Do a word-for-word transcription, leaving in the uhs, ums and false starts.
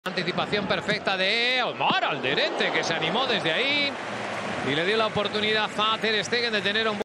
Anticipación perfecta de Omar Alderete, que se animó desde ahí y le dio la oportunidad a Ter Stegen de tener un